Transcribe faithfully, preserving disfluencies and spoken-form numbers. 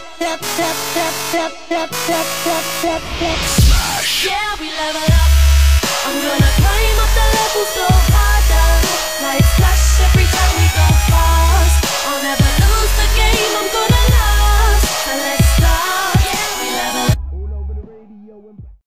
Smash. Yeah, we level up. I'm gonna climb up the level so